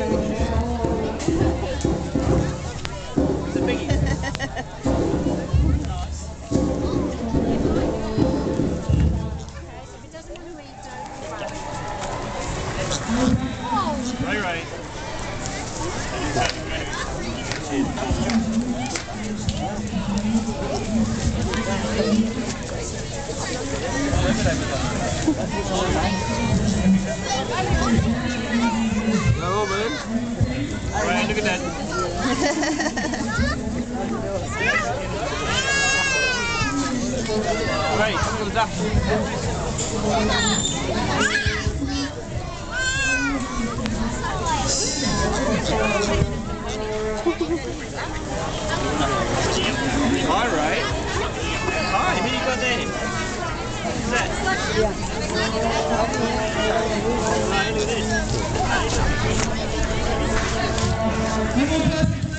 It's a biggie. Right. Hello, man. Alright, look at that. Right, come on, Dapto. Alright. Alright, who you got there? Who's that? Alright, look at this.